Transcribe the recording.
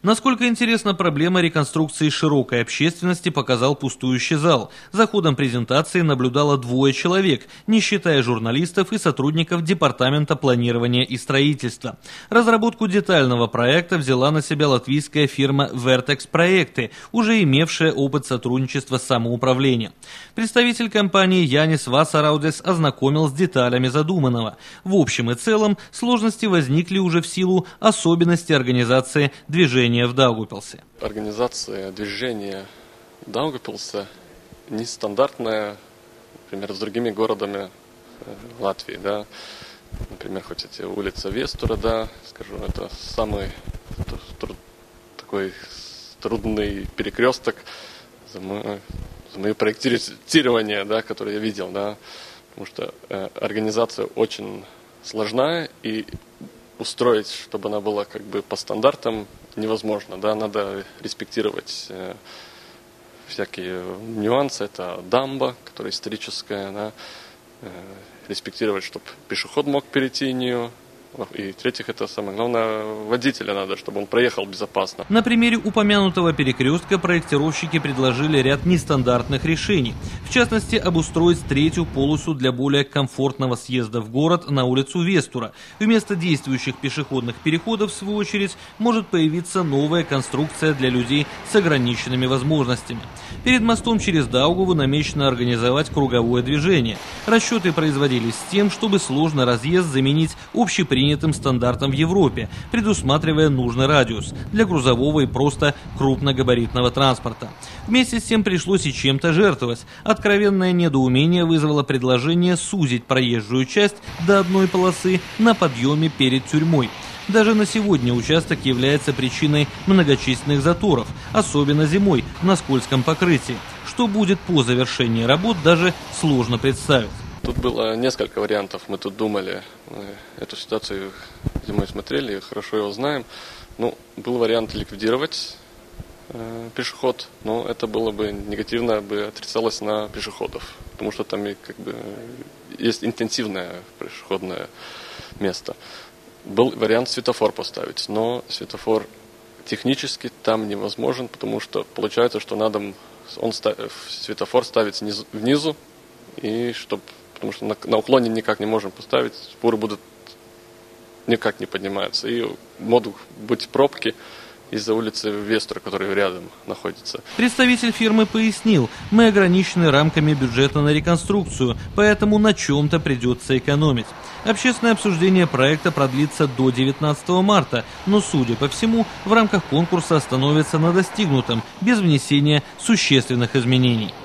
Насколько интересна проблема реконструкции широкой общественности, показал пустующий зал. За ходом презентации наблюдало 2 человек, не считая журналистов и сотрудников Департамента планирования и строительства. Разработку детального проекта взяла на себя латвийская фирма Vertex Проекты, уже имевшая опыт сотрудничества с самоуправлением. Представитель компании Янис Васараудес ознакомил с деталями задуманного. В общем и целом сложности возникли уже в силу особенностей организации движения в Даугавпилсе. Организация движения Даугавпилса нестандартная, например, с другими городами Латвии, да. Например, хоть эти улица Вестура, да, скажу, это самый такой трудный перекресток за мое проектирование, да, которое я видел, да, потому что организация очень сложная, и устроить, чтобы она была как бы по стандартам, невозможно, да, надо респектировать всякие нюансы, это дамба, которая историческая, да, респектировать, чтобы пешеход мог перейти нее. И в-третьих, это самое главное, водителя надо, чтобы он проехал безопасно. На примере упомянутого перекрестка проектировщики предложили ряд нестандартных решений. В частности, обустроить 3-ю полосу для более комфортного съезда в город на улицу Вестура. Вместо действующих пешеходных переходов, в свою очередь, может появиться новая конструкция для людей с ограниченными возможностями. Перед мостом через Даугаву намечено организовать круговое движение. Расчеты производились с тем, чтобы сложный разъезд заменить общепринятым стандартом в Европе, предусматривая нужный радиус для грузового и просто крупногабаритного транспорта. Вместе с тем пришлось и чем-то жертвовать. Откровенное недоумение вызвало предложение сузить проезжую часть до одной полосы на подъеме перед тюрьмой. Даже на сегодня участок является причиной многочисленных заторов, особенно зимой на скользком покрытии. Что будет по завершении работ, даже сложно представить. Тут было несколько вариантов, мы тут думали, эту ситуацию зимой смотрели, хорошо его знаем. Ну, был вариант ликвидировать пешеход, но это было бы негативно, бы отрицалось на пешеходов, потому что там и как бы есть интенсивное пешеходное место. Был вариант светофор поставить, но светофор технически там невозможен, потому что получается, что надо светофор ставить внизу, и потому что на уклоне никак не можем поставить, фуры будут никак не поднимаются, и могут быть пробки из-за улицы Вестура, которая рядом находится. Представитель фирмы пояснил, мы ограничены рамками бюджета на реконструкцию, поэтому на чем-то придется экономить. Общественное обсуждение проекта продлится до 19 марта, но, судя по всему, в рамках конкурса остановится на достигнутом, без внесения существенных изменений.